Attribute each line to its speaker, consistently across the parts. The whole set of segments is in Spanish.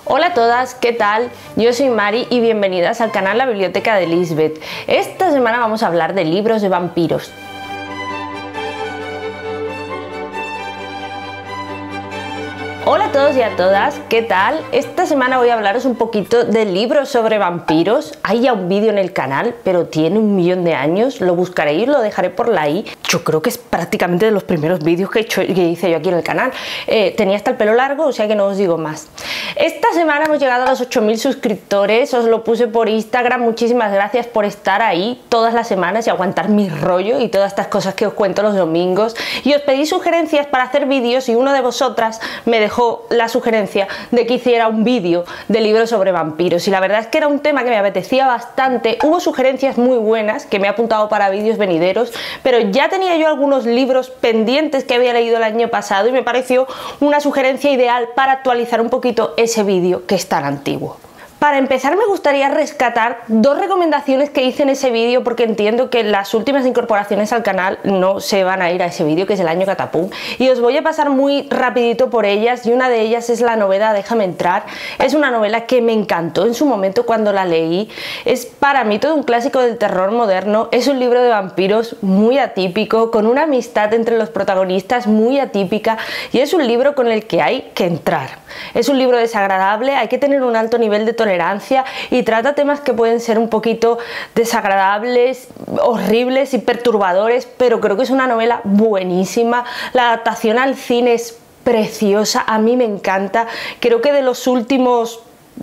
Speaker 1: Hola a todas, ¿qué tal? Yo soy Mari y bienvenidas al canal La Biblioteca de Lisbeth. Esta semana vamos a hablar de libros de vampiros. Hola a todos y a todas, ¿qué tal? Esta semana voy a hablaros un poquito de libros sobre vampiros. Hay ya un vídeo en el canal, pero tiene 1 millón de años. Lo buscaré y lo dejaré por la i. Yo creo que es prácticamente de los primeros vídeos que hice yo aquí en el canal. Tenía hasta el pelo largo, o sea que no os digo más. Esta semana hemos llegado a los 8000 suscriptores, os lo puse por Instagram. Muchísimas gracias por estar ahí todas las semanas y aguantar mi rollo y todas estas cosas que os cuento los domingos. Y os pedí sugerencias para hacer vídeos y uno de vosotras me dejó la sugerencia de que hiciera un vídeo de libros sobre vampiros y la verdad es que era un tema que me apetecía bastante. Hubo sugerencias muy buenas que me he apuntado para vídeos venideros, pero ya tenía yo algunos libros pendientes que había leído el año pasado y me pareció una sugerencia ideal para actualizar un poquito ese vídeo que es tan antiguo. Para empezar me gustaría rescatar 2 recomendaciones que hice en ese vídeo porque entiendo que las últimas incorporaciones al canal no se van a ir a ese vídeo, que es el año Catapum, y os voy a pasar muy rapidito por ellas. Y una de ellas es la novela Déjame entrar. Es una novela que me encantó en su momento cuando la leí. Es para mí todo un clásico del terror moderno. Es un libro de vampiros muy atípico, con una amistad entre los protagonistas muy atípica, y es un libro con el que hay que entrar. Es un libro desagradable, hay que tener un alto nivel de tolerancia y trata temas que pueden ser un poquito desagradables, horribles y perturbadores, pero creo que es una novela buenísima. La adaptación al cine es preciosa, a mí me encanta. Creo que de los últimos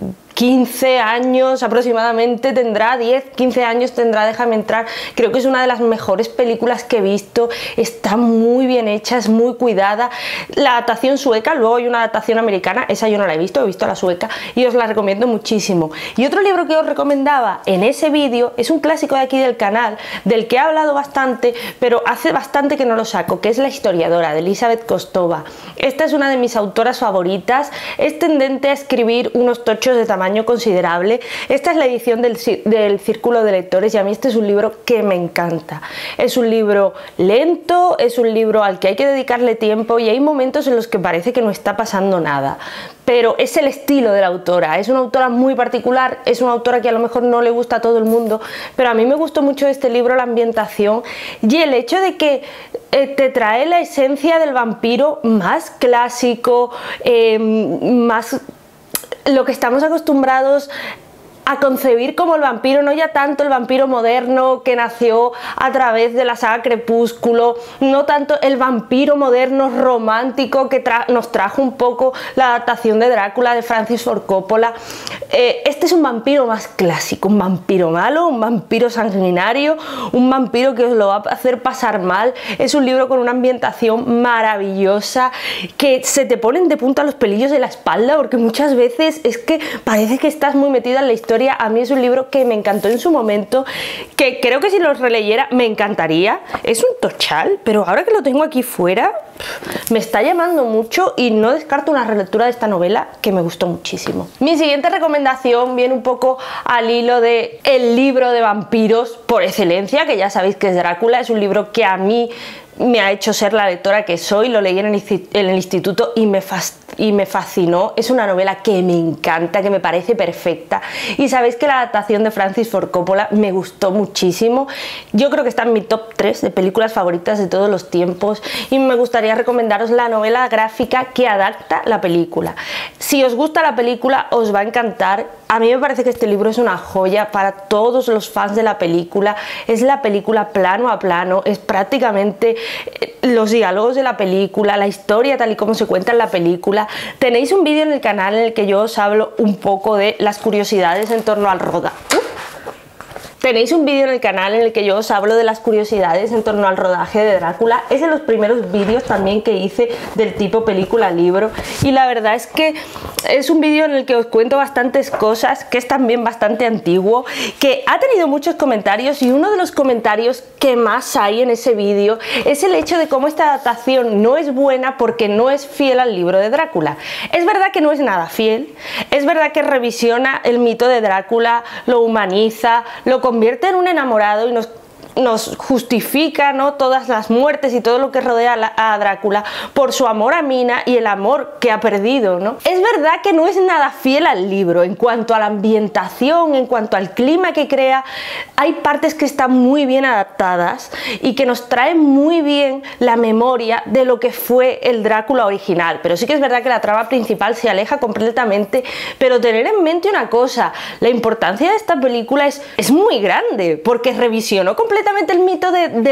Speaker 1: 15 años aproximadamente tendrá, 10-15 años tendrá Déjame entrar. Creo que es una de las mejores películas que he visto, está muy bien hecha, es muy cuidada. La adaptación sueca, luego hay una adaptación americana, esa yo no la he visto la sueca y os la recomiendo muchísimo. Y otro libro que os recomendaba en ese vídeo es un clásico de aquí del canal, del que he hablado bastante, pero hace bastante que no lo saco, que es La historiadora, de Elizabeth Kostova. Esta es una de mis autoras favoritas, es tendente a escribir unos tochos de tamaño considerable. Esta es la edición del Círculo de Lectores y a mí este es un libro que me encanta. Es un libro lento, es un libro al que hay que dedicarle tiempo y hay momentos en los que parece que no está pasando nada. Pero es el estilo de la autora, es una autora muy particular, es una autora que a lo mejor no le gusta a todo el mundo, pero a mí me gustó mucho este libro, la ambientación y el hecho de que te trae la esencia del vampiro más clásico, más lo que estamos acostumbrados a concebir como el vampiro, no ya tanto el vampiro moderno que nació a través de la saga Crepúsculo, no tanto el vampiro moderno romántico que nos trajo un poco la adaptación de Drácula de Francis Ford Coppola. Este es un vampiro más clásico, un vampiro malo, un vampiro sanguinario, un vampiro que os lo va a hacer pasar mal. Es un libro con una ambientación maravillosa que se te ponen de punta los pelillos de la espalda porque muchas veces es que parece que estás muy metida en la historia. A mí es un libro que me encantó en su momento, que creo que si lo releyera me encantaría. Es un tochal, pero ahora que lo tengo aquí fuera me está llamando mucho y no descarto una relectura de esta novela que me gustó muchísimo. Mi siguiente recomendación viene un poco al hilo de el libro de vampiros por excelencia, que ya sabéis que es Drácula. Es un libro que a mí me ha hecho ser la lectora que soy, lo leí en el instituto y me fascinó. Es una novela que me encanta, que me parece perfecta y sabéis que la adaptación de Francis Ford Coppola me gustó muchísimo. Yo creo que está en mi top 3 de películas favoritas de todos los tiempos y me gustaría recomendaros la novela gráfica que adapta la película. Si os gusta la película os va a encantar. A mí me parece que este libro es una joya para todos los fans de la película. Es la película plano a plano, es prácticamente los diálogos de la película, la historia tal y como se cuenta en la película. Tenéis un vídeo en el canal en el que yo os hablo un poco de las curiosidades en torno al rodaje. Tenéis un vídeo en el canal en el que yo os hablo de las curiosidades en torno al rodaje de Drácula. Es de los primeros vídeos también que hice del tipo película-libro y la verdad es que es un vídeo en el que os cuento bastantes cosas, que es también bastante antiguo, que ha tenido muchos comentarios y uno de los comentarios que más hay en ese vídeo es el hecho de cómo esta adaptación no es buena porque no es fiel al libro de Drácula. Es verdad que no es nada fiel, es verdad que revisiona el mito de Drácula, lo humaniza, lo convierte en un enamorado y nos nos justifica, ¿no?, todas las muertes y todo lo que rodea a Drácula por su amor a Mina y el amor que ha perdido, ¿no? Es verdad que no es nada fiel al libro en cuanto a la ambientación, en cuanto al clima que crea. Hay partes que están muy bien adaptadas y que nos traen muy bien la memoria de lo que fue el Drácula original, pero sí que es verdad que la trama principal se aleja completamente. Pero tener en mente una cosa, la importancia de esta película es muy grande, porque revisionó completamente el mito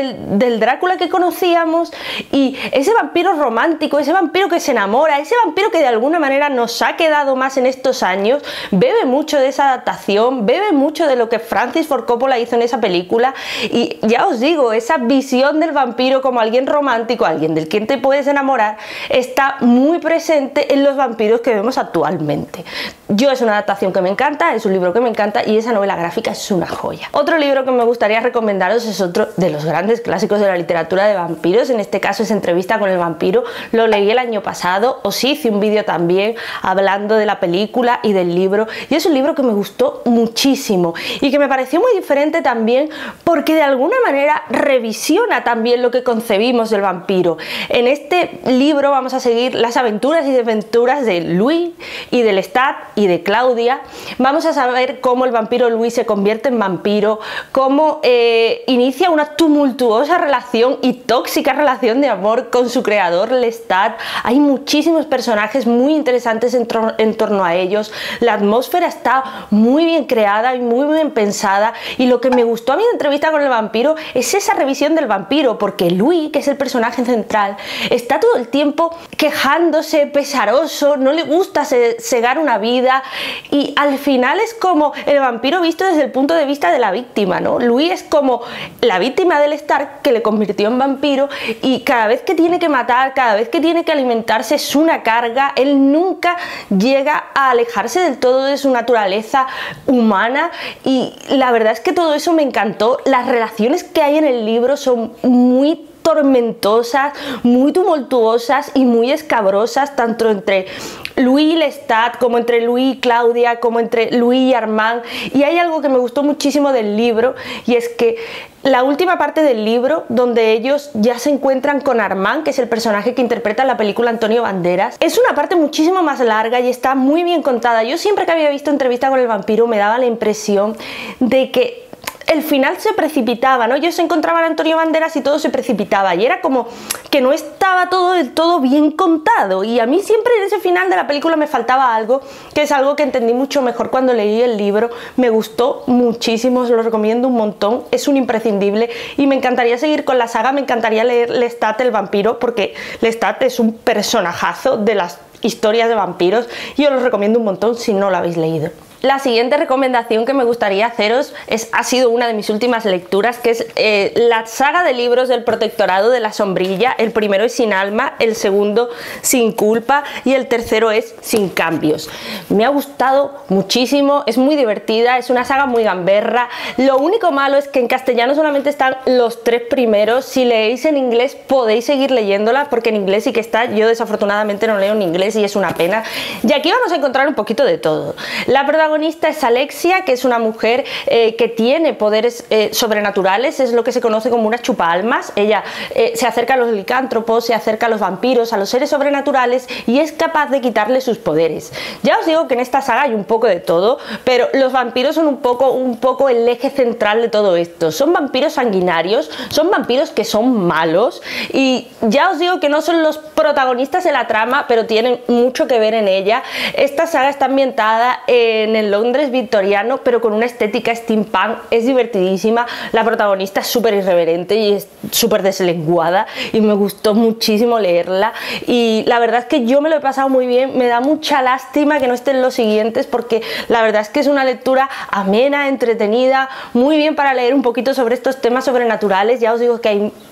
Speaker 1: del Drácula que conocíamos, y ese vampiro romántico, ese vampiro que se enamora, ese vampiro que de alguna manera nos ha quedado más en estos años, bebe mucho de esa adaptación, bebe mucho de lo que Francis Ford Coppola hizo en esa película. Y ya os digo, esa visión del vampiro como alguien romántico, alguien del quien te puedes enamorar, está muy presente en los vampiros que vemos actualmente. Yo, es una adaptación que me encanta, es un libro que me encanta, y esa novela gráfica es una joya. Otro libro que me gustaría recomendaros es otro de los grandes clásicos de la literatura de vampiros, en este caso es Entrevista con el vampiro. Lo leí el año pasado, os hice un vídeo también hablando de la película y del libro, y es un libro que me gustó muchísimo y que me pareció muy diferente también, porque de alguna manera revisiona también lo que concebimos del vampiro. En este libro vamos a seguir las aventuras y desventuras de Louis y de Lestat y de Claudia. Vamos a saber cómo el vampiro Louis se convierte en vampiro, cómo inicia una tumultuosa relación y tóxica relación de amor con su creador Lestat. Hay muchísimos personajes muy interesantes en torno a ellos. La atmósfera está muy bien creada y muy bien pensada, y lo que me gustó a mí de Entrevista con el vampiro es esa revisión del vampiro, porque Louis, que es el personaje central, está todo el tiempo quejándose, pesaroso, no le gusta cegar una vida, y al final es como el vampiro visto desde el punto de vista de la víctima, ¿no? Louis es como la víctima del Stark que le convirtió en vampiro, y cada vez que tiene que matar, cada vez que tiene que alimentarse, es una carga. Él nunca llega a alejarse del todo de su naturaleza humana, y la verdad es que todo eso me encantó. Las relaciones que hay en el libro son muy tormentosas, muy tumultuosas y muy escabrosas, tanto entre Louis y Lestat, como entre Louis y Claudia, como entre Louis y Armand. Y hay algo que me gustó muchísimo del libro, y es que la última parte del libro, donde ellos ya se encuentran con Armand, que es el personaje que interpreta en la película Antonio Banderas, es una parte muchísimo más larga y está muy bien contada. Yo siempre que había visto Entrevista con el vampiro me daba la impresión de que el final se precipitaba, ¿no? Ellos se encontraban a Antonio Banderas y todo se precipitaba, y era como que no estaba todo del todo bien contado, y a mí siempre en ese final de la película me faltaba algo, que es algo que entendí mucho mejor cuando leí el libro. Me gustó muchísimo, os lo recomiendo un montón, es un imprescindible, y me encantaría seguir con la saga. Me encantaría leer Lestat el vampiro, porque Lestat es un personajazo de las historias de vampiros, y os lo recomiendo un montón si no lo habéis leído. La siguiente recomendación que me gustaría haceros ha sido una de mis últimas lecturas, que es la saga de libros del Protectorado de la Sombrilla. El primero es Sin alma, el segundo Sin culpa y el tercero es Sin cambios. Me ha gustado muchísimo, es muy divertida, es una saga muy gamberra. Lo único malo es que en castellano solamente están los 3 primeros. Si leéis en inglés podéis seguir leyéndola, porque en inglés sí que está. Yo desafortunadamente no leo en inglés y es una pena. Y aquí vamos a encontrar un poquito de todo. La protagonista es Alexia, que es una mujer que tiene poderes sobrenaturales, es lo que se conoce como una chupaalmas. Ella se acerca a los licántropos, se acerca a los vampiros, a los seres sobrenaturales, y es capaz de quitarle sus poderes. Ya os digo que en esta saga hay un poco de todo, pero los vampiros son un poco el eje central de todo esto. Son vampiros sanguinarios, son vampiros que son malos, y ya os digo que no son los protagonistas de la trama, pero tienen mucho que ver en ella. Esta saga está ambientada en el Londres victoriano, pero con una estética steampunk. Es divertidísima. La protagonista es súper irreverente y es súper deslenguada, y me gustó muchísimo leerla, y la verdad es que yo me lo he pasado muy bien. Me da mucha lástima que no estén los siguientes, porque la verdad es que es una lectura amena, entretenida, muy bien para leer un poquito sobre estos temas sobrenaturales. Ya os digo que hay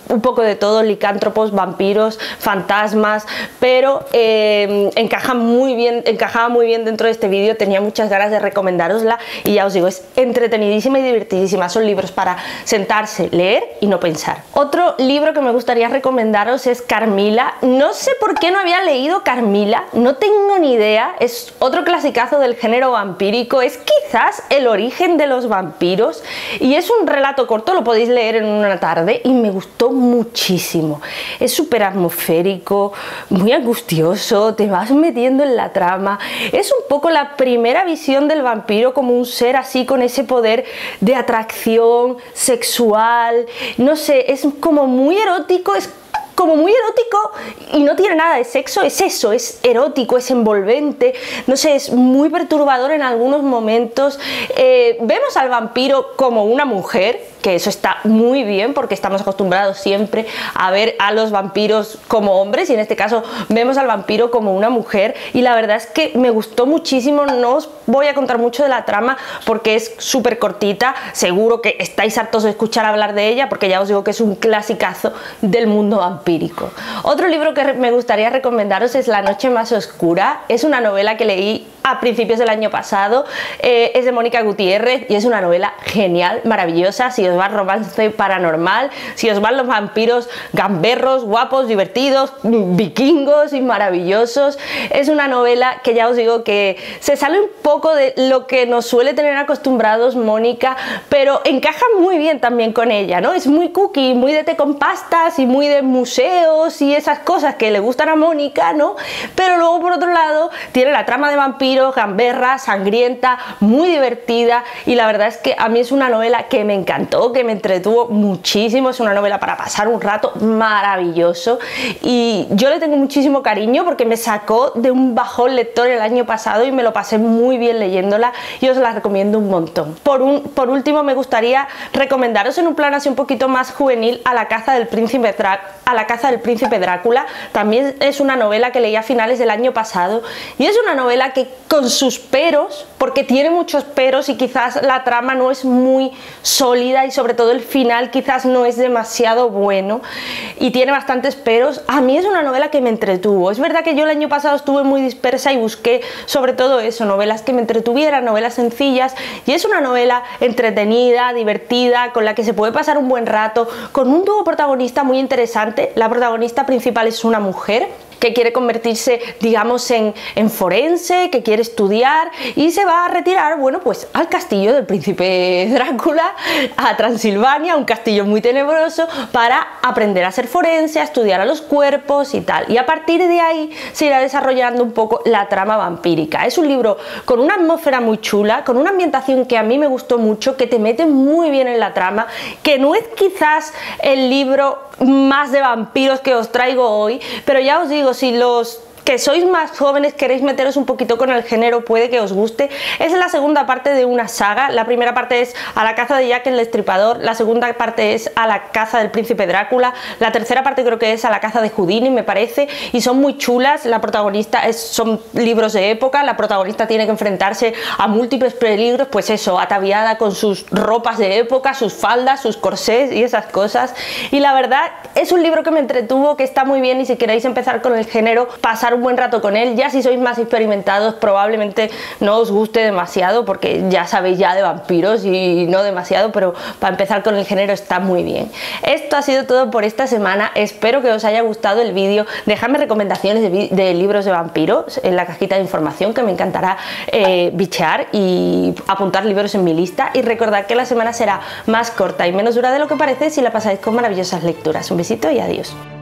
Speaker 1: un poco de todo, licántropos, vampiros, fantasmas, pero encajaba muy bien dentro de este vídeo. Tenía muchas ganas de recomendárosla y ya os digo, es entretenidísima y divertidísima. Son libros para sentarse, leer y no pensar. Otro libro que me gustaría recomendaros es Carmila. No sé por qué no había leído Carmila, no tengo ni idea. Es otro clasicazo del género vampírico, es quizás el origen de los vampiros y es un relato corto, lo podéis leer en una tarde y me gustó muchísimo. Es súper atmosférico, muy angustioso, te vas metiendo en la trama. Es un poco la primera visión del vampiro como un ser así con ese poder de atracción sexual, no sé, es como muy erótico, y no tiene nada de sexo, es eso, es erótico, es envolvente, no sé, es muy perturbador en algunos momentos. Vemos al vampiro como una mujer, que eso está muy bien porque estamos acostumbrados siempre a ver a los vampiros como hombres y en este caso vemos al vampiro como una mujer y la verdad es que me gustó muchísimo. No os voy a contar mucho de la trama porque es súper cortita, seguro que estáis hartos de escuchar hablar de ella porque ya os digo que es un clasicazo del mundo vampírico. Otro libro que me gustaría recomendaros es La noche más oscura, es una novela que leí a principios del año pasado, es de Mónica Gutiérrez y es una novela genial, maravillosa. Si os va el romance paranormal, si os van los vampiros gamberros, guapos, divertidos, vikingos y maravillosos, es una novela que ya os digo que se sale un poco de lo que nos suele tener acostumbrados Mónica, pero encaja muy bien también con ella, ¿no? Es muy cookie, muy de té con pastas y muy de museos y esas cosas que le gustan a Mónica, ¿no? Pero luego por otro lado tiene la trama de vampiros, gamberra, sangrienta, muy divertida y la verdad es que a mí es una novela que me encantó, que me entretuvo muchísimo. Es una novela para pasar un rato maravilloso y yo le tengo muchísimo cariño porque me sacó de un bajón lector el año pasado y me lo pasé muy bien leyéndola y os la recomiendo un montón. Por último me gustaría recomendaros en un plan así un poquito más juvenil A la caza del príncipe Drácula. También es una novela que leí a finales del año pasado y es una novela que con sus peros, porque tiene muchos peros y quizás la trama no es muy sólida y sobre todo el final quizás no es demasiado bueno y tiene bastantes peros, a mí es una novela que me entretuvo. Es verdad que yo el año pasado estuve muy dispersa y busqué sobre todo eso, novelas que me entretuvieran, novelas sencillas, y es una novela entretenida, divertida, con la que se puede pasar un buen rato, con un dúo protagonista muy interesante. La protagonista principal es una mujer que quiere convertirse, digamos, en forense, que quiere estudiar y se va a retirar, bueno, pues al castillo del príncipe Drácula, a Transilvania, un castillo muy tenebroso, para aprender a ser forense, a estudiar a los cuerpos y tal. Y a partir de ahí se irá desarrollando un poco la trama vampírica. Es un libro con una atmósfera muy chula, con una ambientación que a mí me gustó mucho, que te mete muy bien en la trama, que no es quizás el libro más de vampiros que os traigo hoy, pero ya os digo, si los que sois más jóvenes queréis meteros un poquito con el género, puede que os guste. Es la segunda parte de una saga. La primera parte es A la caza de Jack el Destripador, la segunda parte es A la caza del príncipe Drácula, la tercera parte creo que es A la caza de Houdini, me parece, y son muy chulas. La protagonista son libros de época, la protagonista tiene que enfrentarse a múltiples peligros, pues eso, ataviada con sus ropas de época, sus faldas, sus corsés y esas cosas, y la verdad es un libro que me entretuvo, que está muy bien, y si queréis empezar con el género, pasar un buen rato con él. Ya si sois más experimentados probablemente no os guste demasiado porque ya sabéis ya de vampiros y no demasiado, pero para empezar con el género está muy bien. Esto ha sido todo por esta semana, espero que os haya gustado el vídeo. Dejadme recomendaciones de libros de vampiros en la cajita de información, que me encantará bichear y apuntar libros en mi lista, y recordad que la semana será más corta y menos dura de lo que parece si la pasáis con maravillosas lecturas. Un besito y adiós.